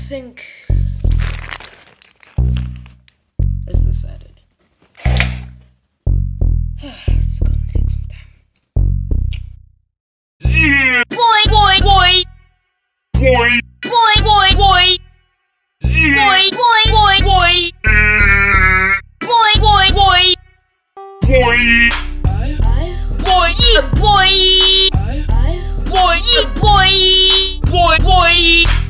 think it's decided. It's gonna take some time. Yeah. Boy, boy, boy. Boy. Boy, boy, boy. Yeah. Boy, boy, boy, boy. Boy, boy, boy. Boy. Boy, boy. Boy, boy. Boy, boy.